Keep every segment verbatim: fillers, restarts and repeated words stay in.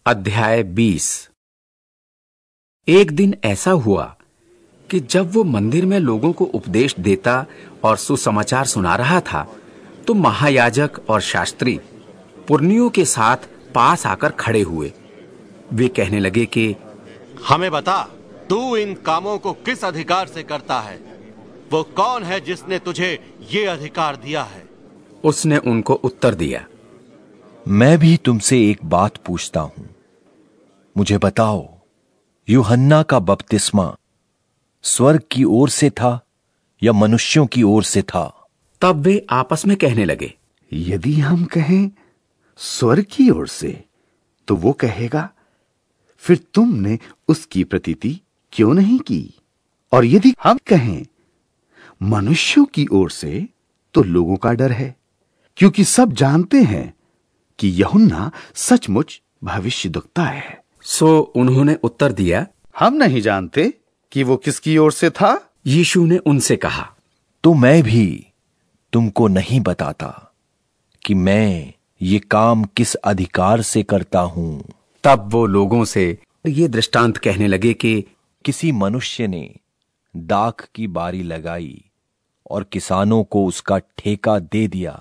अध्याय बीस। एक दिन ऐसा हुआ कि जब वो मंदिर में लोगों को उपदेश देता और सुसमाचार सुना रहा था, तो महायाजक और शास्त्री पुरनियों के साथ पास आकर खड़े हुए। वे कहने लगे कि हमें बता, तू इन कामों को किस अधिकार से करता है? वो कौन है जिसने तुझे ये अधिकार दिया है? उसने उनको उत्तर दिया, मैं भी तुमसे एक बात पूछता हूं। मुझे बताओ, यूहन्ना का बपतिस्मा स्वर्ग की ओर से था या मनुष्यों की ओर से था? तब वे आपस में कहने लगे, यदि हम कहें स्वर्ग की ओर से, तो वो कहेगा, फिर तुमने उसकी प्रतीति क्यों नहीं की? और यदि हम कहें मनुष्यों की ओर से, तो लोगों का डर है, क्योंकि सब जानते हैं कि यूहन्ना सचमुच भविष्यद्वक्ता है। सो उन्होंने उत्तर दिया, हम नहीं जानते कि वो किसकी ओर से था। यीशु ने उनसे कहा, तो मैं भी तुमको नहीं बताता कि मैं ये काम किस अधिकार से करता हूं। तब वो लोगों से ये दृष्टांत कहने लगे कि किसी मनुष्य ने दाख की बारी लगाई और किसानों को उसका ठेका दे दिया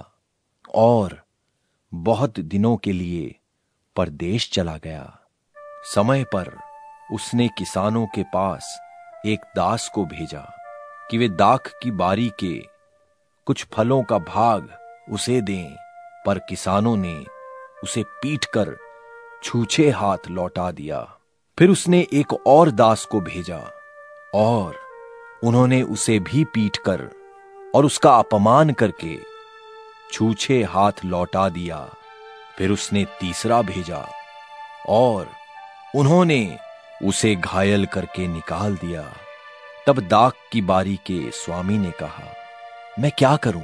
और बहुत दिनों के लिए परदेश चला गया। समय पर उसने किसानों के पास एक दास को भेजा कि वे दाख की बारी के कुछ फलों का भाग उसे दें, पर किसानों ने उसे पीटकर छूछे हाथ लौटा दिया। फिर उसने एक और दास को भेजा और उन्होंने उसे भी पीटकर और उसका अपमान करके छूछे हाथ लौटा दिया। फिर उसने तीसरा भेजा और उन्होंने उसे घायल करके निकाल दिया। तब दाख की बारी के स्वामी ने कहा, मैं क्या करूं?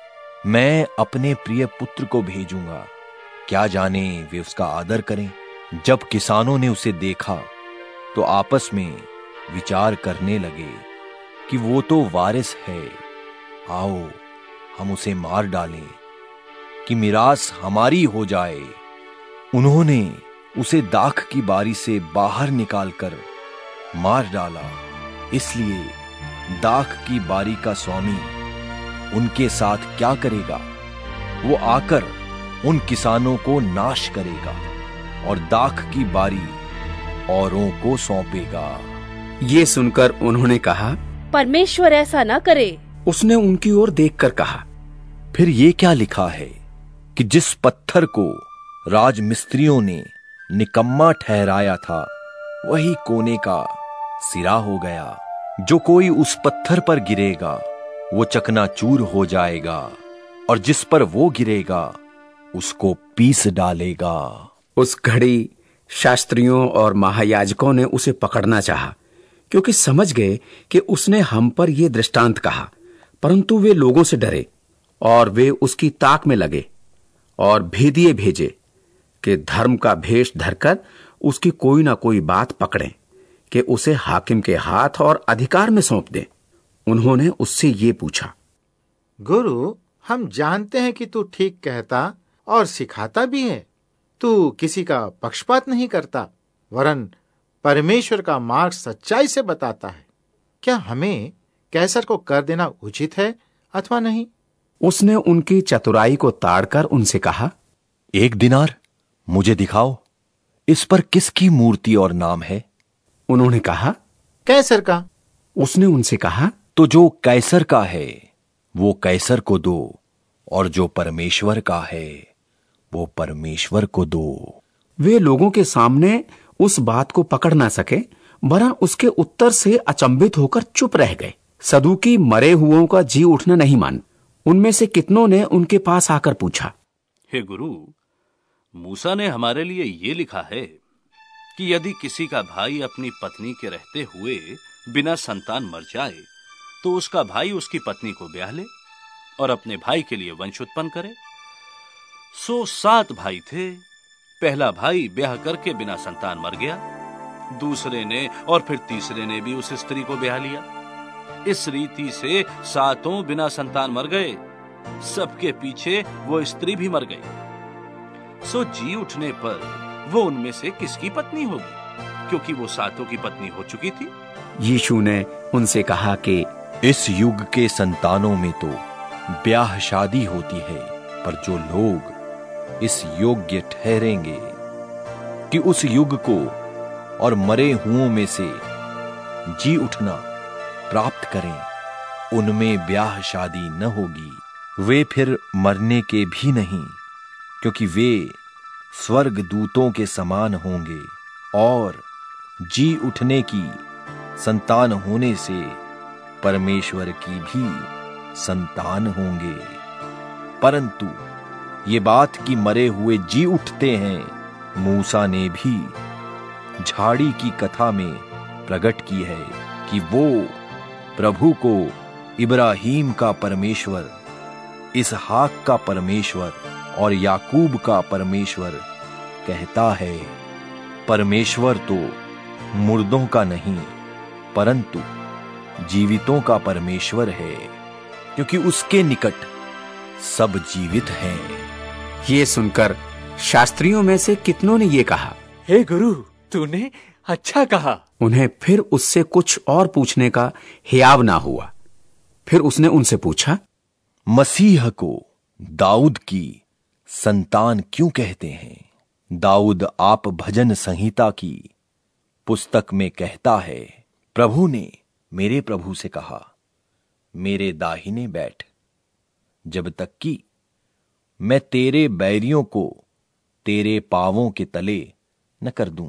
मैं अपने प्रिय पुत्र को भेजूंगा, क्या जाने वे उसका आदर करें। जब किसानों ने उसे देखा तो आपस में विचार करने लगे कि वो तो वारिस है, आओ हम उसे मार डालें कि मिरास हमारी हो जाए। उन्होंने उसे दाख की बारी से बाहर निकालकर मार डाला। इसलिए दाख की बारी का स्वामी उनके साथ क्या करेगा? वो आकर उन किसानों को नाश करेगा और दाख की बारी औरों को सौंपेगा। ये सुनकर उन्होंने कहा, परमेश्वर ऐसा ना करे। उसने उनकी ओर देखकर कहा, फिर ये क्या लिखा है कि जिस पत्थर को राजमिस्त्रियों ने निकम्मा ठहराया था, वही कोने का सिरा हो गया। जो कोई उस पत्थर पर गिरेगा, वो चकनाचूर हो जाएगा, और जिस पर वो गिरेगा, उसको पीस डालेगा। उस घड़ी शास्त्रियों और महायाजकों ने उसे पकड़ना चाहा, क्योंकि समझ गए कि उसने हम पर यह दृष्टांत कहा। परंतु वे लोगों से डरे और वे उसकी ताक में लगे और भेदिए भेजे कि धर्म का भेष धरकर उसकी कोई ना कोई बात पकड़ें कि उसे हाकिम के हाथ और अधिकार में सौंप दें। उन्होंने उससे ये पूछा, गुरु, हम जानते हैं कि तू ठीक कहता और सिखाता भी है। तू किसी का पक्षपात नहीं करता, वरन परमेश्वर का मार्ग सच्चाई से बताता है। क्या हमें कैसर को कर देना उचित है अथवा नहीं? उसने उनकी चतुराई को ताड़कर उनसे कहा, एक दिनार मुझे दिखाओ, इस पर किसकी मूर्ति और नाम है? उन्होंने कहा, कैसर का। उसने उनसे कहा, तो जो कैसर का है वो कैसर को दो, और जो परमेश्वर का है वो परमेश्वर को दो। वे लोगों के सामने उस बात को पकड़ ना सके, वरन उसके उत्तर से अचंभित होकर चुप रह गए। सदूकी मरे हुओं का जी उठना नहीं मान। उनमें से कितनों ने उनके पास आकर पूछा, हे गुरु, मूसा ने हमारे लिए ये लिखा है कि यदि किसी का भाई अपनी पत्नी के रहते हुए बिना संतान मर जाए, तो उसका भाई उसकी पत्नी को ब्याह ले और अपने भाई के लिए वंश उत्पन्न करे। सो सात भाई थे। पहला भाई ब्याह करके बिना संतान मर गया। दूसरे ने और फिर तीसरे ने भी उस स्त्री को ब्याह लिया। इस रीति से सातों बिना संतान मर गए। सबके पीछे वो स्त्री भी मर गई। सो जी उठने पर वो उनमें से किसकी पत्नी होगी, क्योंकि वो सातों की पत्नी हो चुकी थी। यीशु ने उनसे कहा कि इस युग के संतानों में तो ब्याह शादी होती है, पर जो लोग इस योग्य ठहरेंगे कि उस युग को और मरे हुओं में से जी उठना प्राप्त करें, उनमें ब्याह शादी न होगी। वे फिर मरने के भी नहीं, क्योंकि वे स्वर्ग दूतों के समान होंगे, और जी उठने की संतान होने से परमेश्वर की भी संतान होंगे। परंतु ये बात कि मरे हुए जी उठते हैं, मूसा ने भी झाड़ी की कथा में प्रकट की है कि वो प्रभु को इब्राहिम का परमेश्वर, इसहाक का परमेश्वर और याकूब का परमेश्वर कहता है। परमेश्वर तो मुर्दों का नहीं, परंतु जीवितों का परमेश्वर है, क्योंकि उसके निकट सब जीवित हैं। ये सुनकर शास्त्रियों में से कितनों ने ये कहा, हे गुरु, तूने अच्छा कहा। उन्हें फिर उससे कुछ और पूछने का हियाव ना हुआ। फिर उसने उनसे पूछा, मसीह को दाऊद की संतान क्यों कहते हैं? दाऊद आप भजन संहिता की पुस्तक में कहता है, प्रभु ने मेरे प्रभु से कहा, मेरे दाहिने बैठ, जब तक कि मैं तेरे बैरियों को तेरे पांवों के तले न कर दूं।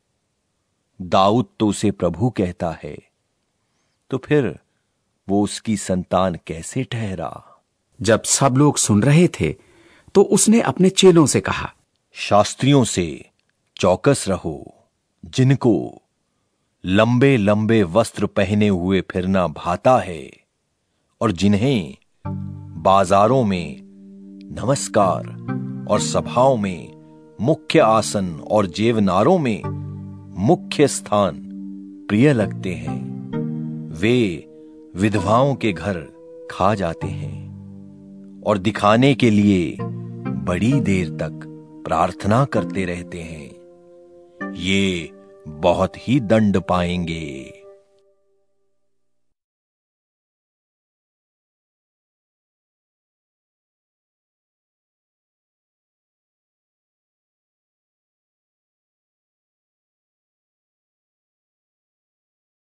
दाऊद तो उसे प्रभु कहता है, तो फिर वो उसकी संतान कैसे ठहरा? जब सब लोग सुन रहे थे तो उसने अपने चेलों से कहा, शास्त्रियों से चौकस रहो, जिनको लंबे लंबे वस्त्र पहने हुए फिरना भाता है और जिन्हें बाजारों में नमस्कार और सभाओं में मुख्य आसन और जेवनारों में मुख्य स्थान प्रिय लगते हैं। वे विधवाओं के घर खा जाते हैं और दिखाने के लिए बड़ी देर तक प्रार्थना करते रहते हैं। ये बहुत ही दंड पाएंगे।